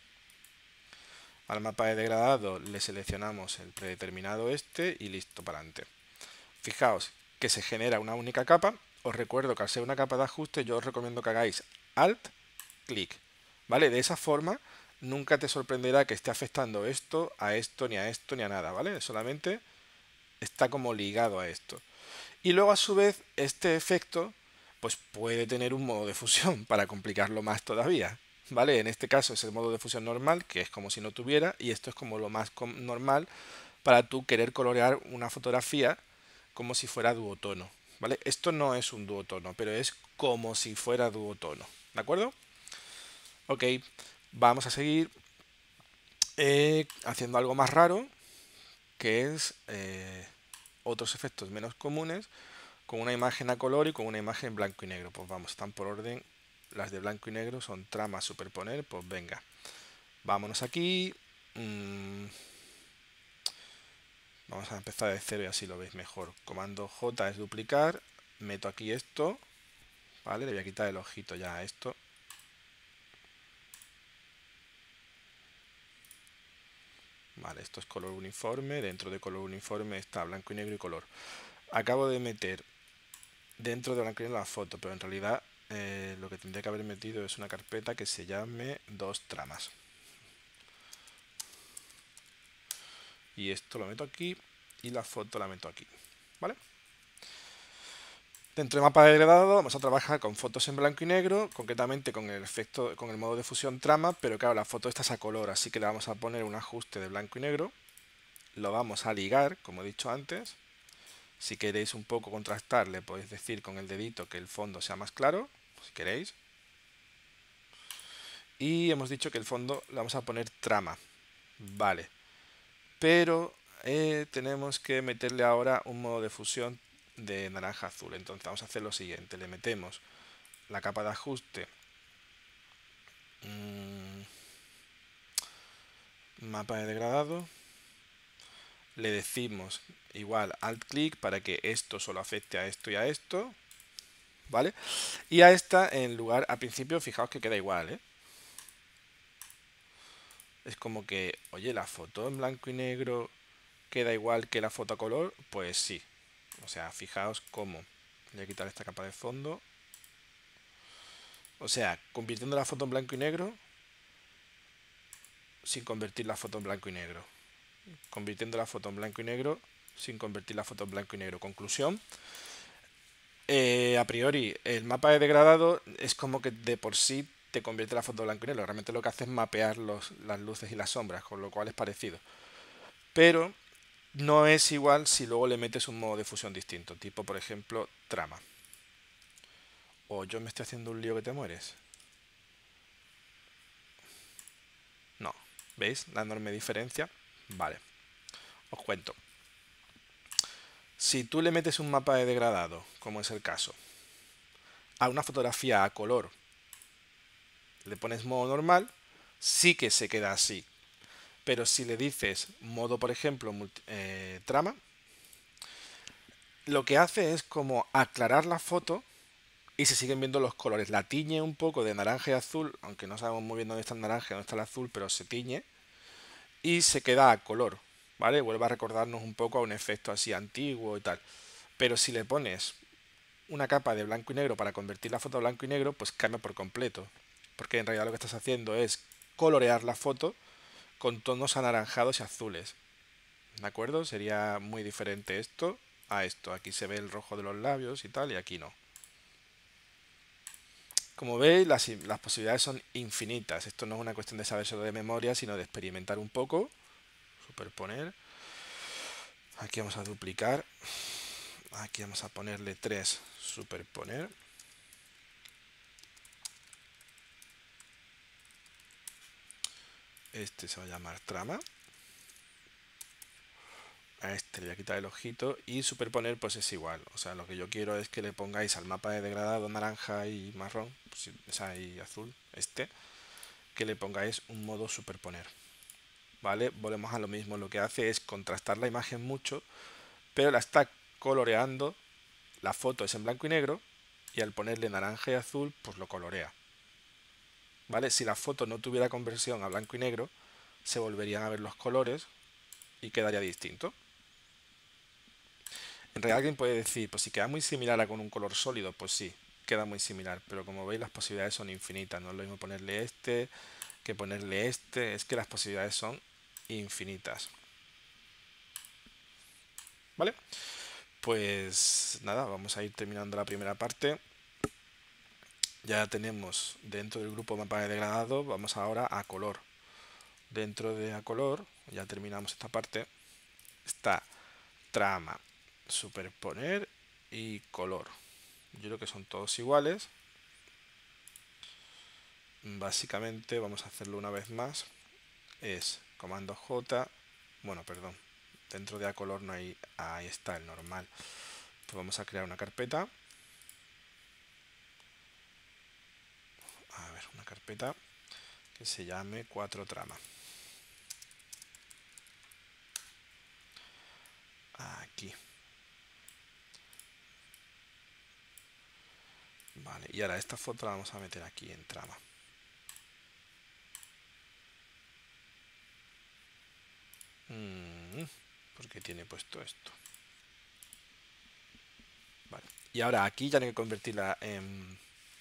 Al mapa de degradado le seleccionamos el predeterminado este y listo para adelante. Fijaos que se genera una única capa. Os recuerdo que al ser una capa de ajuste yo os recomiendo que hagáis Alt, clic. ¿Vale? De esa forma nunca te sorprenderá que esté afectando esto a esto, ni a esto, ni a nada, ¿vale? Solamente está como ligado a esto. Y luego a su vez este efecto pues puede tener un modo de fusión para complicarlo más todavía. ¿Vale? En este caso es el modo de fusión normal, que es como si no tuviera, y esto es como lo más normal para tú querer colorear una fotografía como si fuera duotono, ¿vale? Esto no es un duotono, pero es como si fuera duotono, ¿de acuerdo? Ok, vamos a seguir eh, haciendo algo más raro, que es eh, otros efectos menos comunes, con una imagen a color y con una imagen blanco y negro. Pues vamos, están por orden. Las de blanco y negro son tramas superponer, pues venga. Vámonos aquí. Mm, vamos a empezar de cero y así lo veis mejor. Comando J es duplicar. Meto aquí esto. ¿vale? Le voy a quitar el ojito ya a esto. Vale, esto es color uniforme. Dentro de color uniforme está blanco y negro y color. Acabo de meter dentro de blanco y negro la foto, pero en realidad eh, lo que tendría que haber metido es una carpeta que se llame dos tramas. Y esto lo meto aquí y la foto la meto aquí, ¿vale? Dentro de mapa de degradado vamos a trabajar con fotos en blanco y negro, concretamente con el efecto, con el modo de fusión trama, pero claro, la foto esta es a color, así que le vamos a poner un ajuste de blanco y negro. Lo vamos a ligar, como he dicho antes. Si queréis un poco contrastar, le podéis decir con el dedito que el fondo sea más claro, si queréis. Y hemos dicho que el fondo le vamos a poner trama. Vale. Pero eh, tenemos que meterle ahora un modo de fusión de naranja azul. Entonces vamos a hacer lo siguiente. Le metemos la capa de ajuste. Mmm, mapa de degradado. Le decimos igual alt clic para que esto solo afecte a esto y a esto. ¿Vale? Y a esta, en lugar, al principio, fijaos que queda igual, ¿eh? Es como que, oye, la foto en blanco y negro queda igual que la foto a color. Pues sí. O sea, fijaos cómo. Voy a quitar esta capa de fondo. O sea, convirtiendo la foto en blanco y negro sin convertir la foto en blanco y negro. Convirtiendo la foto en blanco y negro sin convertir la foto en blanco y negro. Conclusión. Eh, a priori, el mapa de degradado es como que de por sí te convierte la foto en blanco y negro. Realmente lo que hace es mapear los, las luces y las sombras, con lo cual es parecido. Pero no es igual si luego le metes un modo de fusión distinto, tipo por ejemplo trama. O yo me estoy haciendo un lío que te mueres. No, ¿veis la enorme diferencia? Vale, os cuento. Si tú le metes un mapa de degradado, como es el caso, a una fotografía a color, le pones modo normal, sí que se queda así. Pero si le dices modo, por ejemplo, eh, trama, lo que hace es como aclarar la foto y se siguen viendo los colores. La tiñe un poco de naranja y azul, aunque no sabemos muy bien dónde está el naranja y dónde está el azul, pero se tiñe y se queda a color, ¿vale? Vuelve a recordarnos un poco a un efecto así antiguo y tal. Pero si le pones una capa de blanco y negro para convertir la foto a blanco y negro, pues cambia por completo. Porque en realidad lo que estás haciendo es colorear la foto con tonos anaranjados y azules. ¿De acuerdo? Sería muy diferente esto a esto. Aquí se ve el rojo de los labios y tal, y aquí no. Como veis, las, las posibilidades son infinitas. Esto no es una cuestión de saber solo de memoria, sino de experimentar un poco. Superponer. Aquí vamos a duplicar. Aquí vamos a ponerle tres. Superponer. Este se va a llamar trama. A este le voy a quitar el ojito. Y superponer pues es igual. O sea, lo que yo quiero es que le pongáis al mapa de degradado naranja y marrón, o sea, y azul, este, que le pongáis un modo superponer. ¿Vale? Volvemos a lo mismo. Lo que hace es contrastar la imagen mucho, pero la está coloreando. La foto es en blanco y negro y al ponerle naranja y azul, pues lo colorea. ¿Vale? Si la foto no tuviera conversión a blanco y negro, se volverían a ver los colores y quedaría distinto. En realidad alguien puede decir, pues si queda muy similar a con un color sólido, pues sí, queda muy similar, pero como veis las posibilidades son infinitas. No es lo mismo ponerle este que ponerle este, es que las posibilidades son infinitas. ¿Vale? Pues nada, vamos a ir terminando la primera parte. Ya tenemos dentro del grupo mapa de degradado, vamos ahora a color. Dentro de a color, ya terminamos esta parte, está trama, superponer y color. Yo creo que son todos iguales. Básicamente vamos a hacerlo una vez más. Es comando J, bueno, perdón, dentro de a color no hay, ahí está el normal. Pues vamos a crear una carpeta. A ver, una carpeta que se llame cuatro trama. Aquí. Vale, y ahora esta foto la vamos a meter aquí en trama. Mm, ¿por qué tiene puesto esto? Vale, y ahora aquí ya hay que convertirla en...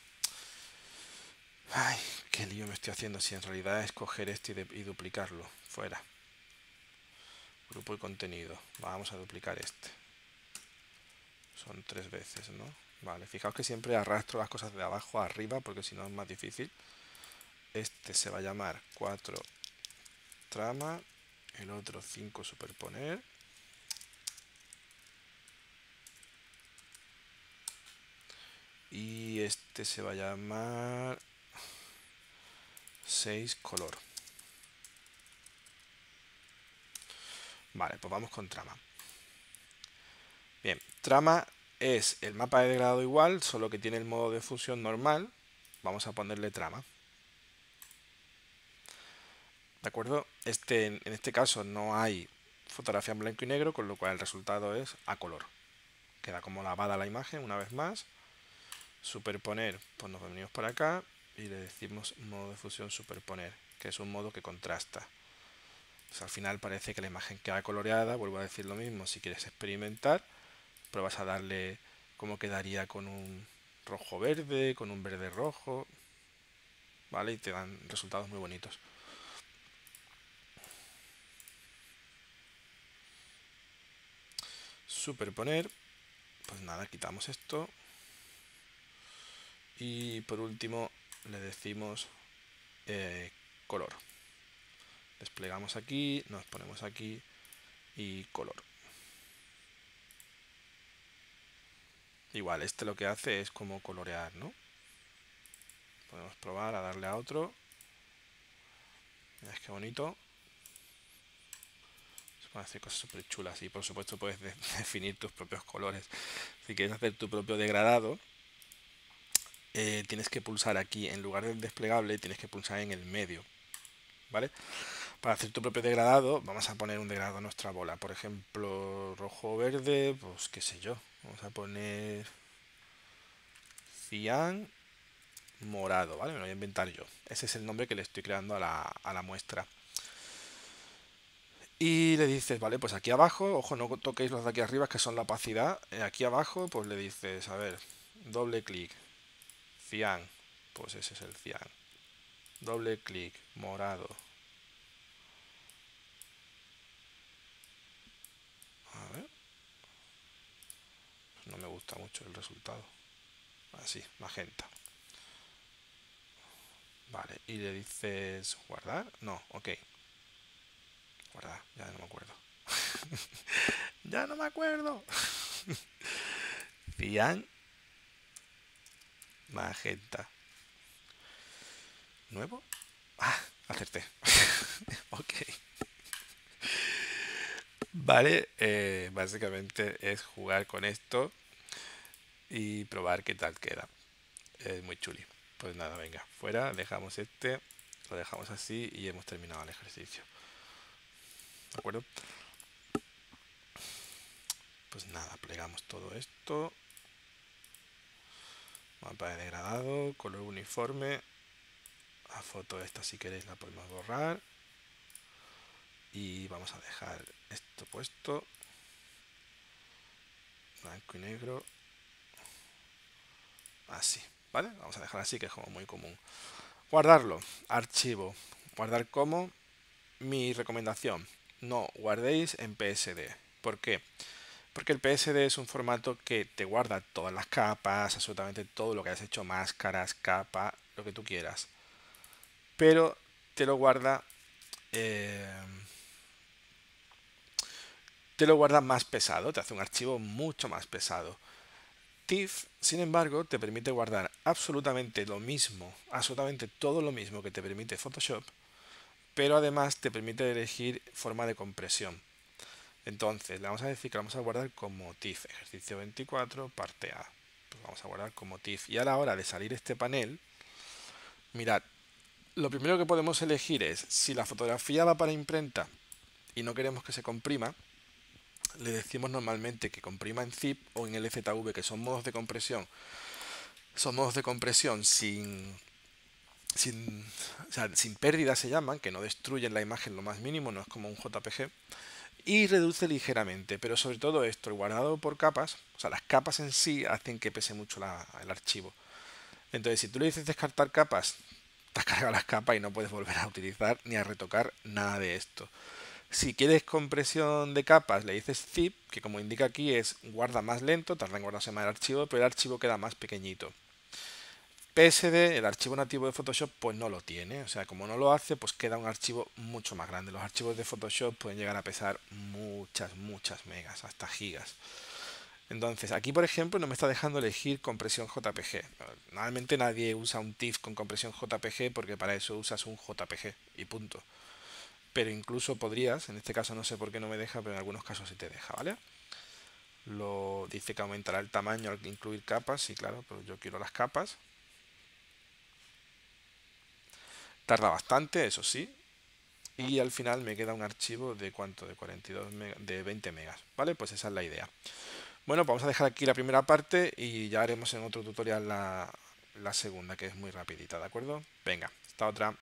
Ay, qué lío me estoy haciendo si en realidad es coger esto y, de, y duplicarlo. Fuera. Grupo y contenido. Vamos a duplicar este. Son tres veces, ¿no? Vale, fijaos que siempre arrastro las cosas de abajo a arriba porque si no es más difícil. Este se va a llamar cuatro trama. El otro cinco superponer. Y este se va a llamar seis color. Vale, pues vamos con trama. Bien, trama es el mapa de degradado igual, solo que tiene el modo de fusión normal. Vamos a ponerle trama. ¿De acuerdo? Este, en este caso no hay fotografía en blanco y negro, con lo cual el resultado es a color. Queda como lavada la imagen una vez más. Superponer, pues nos venimos para acá y le decimos modo de fusión superponer, que es un modo que contrasta. Pues al final parece que la imagen queda coloreada. Vuelvo a decir lo mismo, si quieres experimentar, pruebas a darle cómo quedaría con un rojo verde, con un verde rojo, ¿vale? Y te dan resultados muy bonitos. Superponer, pues nada, quitamos esto. Y por último le decimos eh, color. Desplegamos aquí, nos ponemos aquí y color. Igual, este lo que hace es como colorear, ¿no? Podemos probar a darle a otro. Mirad qué bonito. Se pueden hacer cosas súper chulas y por supuesto puedes de definir tus propios colores. Si quieres hacer tu propio degradado, eh, tienes que pulsar aquí, en lugar del desplegable, tienes que pulsar en el medio, ¿vale? Para hacer tu propio degradado, vamos a poner un degradado a nuestra bola. Por ejemplo, rojo o verde, pues qué sé yo. Vamos a poner cian morado, ¿vale? Me lo voy a inventar yo. Ese es el nombre que le estoy creando a la, a la muestra. Y le dices, vale, pues aquí abajo, ojo, no toquéis los de aquí arriba, que son la opacidad. Aquí abajo, pues le dices, a ver, doble clic, cian, pues ese es el cian. Doble clic, morado. A ver. No me gusta mucho el resultado. Así, magenta. Vale, y le dices guardar. No, ok. Guardar, ya no me acuerdo. ya no me acuerdo. Cian, magenta. ¿Nuevo? Ah, acerté. ok. Vale, eh, básicamente es jugar con esto y probar qué tal queda. Es muy chuli. Pues nada, venga, fuera, dejamos este, lo dejamos así y hemos terminado el ejercicio. ¿De acuerdo? Pues nada, plegamos todo esto. Mapa de degradado, color uniforme. La foto esta si queréis la podemos borrar. Y vamos a dejar esto puesto. Blanco y negro. Así, ¿vale? Vamos a dejar así, que es como muy común. Guardarlo. Archivo. Guardar como. Mi recomendación. No guardéis en P S D. ¿Por qué? Porque el P S D es un formato que te guarda todas las capas, absolutamente todo lo que has hecho, máscaras, capa, lo que tú quieras. Pero te lo guarda... Eh, te lo guarda más pesado, te hace un archivo mucho más pesado. TIFF, sin embargo, te permite guardar absolutamente lo mismo, absolutamente todo lo mismo que te permite Photoshop, pero además te permite elegir forma de compresión. Entonces, le vamos a decir que vamos a guardar como TIFF, ejercicio veinticuatro, parte A. Pues vamos a guardar como TIFF. Y a la hora de salir este panel, mirad, lo primero que podemos elegir es, si la fotografía va para imprenta y no queremos que se comprima, le decimos normalmente que comprima en zip o en L Z V, que son modos de compresión Son modos de compresión sin, sin, o sea, sin pérdida se llaman, que no destruyen la imagen lo más mínimo, no es como un J P G. Y reduce ligeramente, pero sobre todo esto, el guardado por capas, o sea, las capas en sí hacen que pese mucho la- el archivo. Entonces, si tú le dices descartar capas, te has cargado las capas y no puedes volver a utilizar ni a retocar nada de esto. Si quieres compresión de capas, le dices zip, que como indica aquí es guarda más lento, tarda en guardarse más el archivo, pero el archivo queda más pequeñito. P S D, el archivo nativo de Photoshop, pues no lo tiene. O sea, como no lo hace, pues queda un archivo mucho más grande. Los archivos de Photoshop pueden llegar a pesar muchas, muchas megas, hasta gigas. Entonces, aquí por ejemplo no me está dejando elegir compresión J P G. Normalmente nadie usa un TIFF con compresión J P G porque para eso usas un J P G y punto. Pero incluso podrías, en este caso no sé por qué no me deja, pero en algunos casos sí te deja, ¿vale? Lo dice que aumentará el tamaño al incluir capas, sí, claro, pero yo quiero las capas. Tarda bastante, eso sí, y al final me queda un archivo de cuánto, de cuarenta y dos mega, de veinte megas, ¿vale? Pues esa es la idea. Bueno, pues vamos a dejar aquí la primera parte y ya haremos en otro tutorial la, la segunda, que es muy rapidita, ¿de acuerdo? Venga, hasta otra.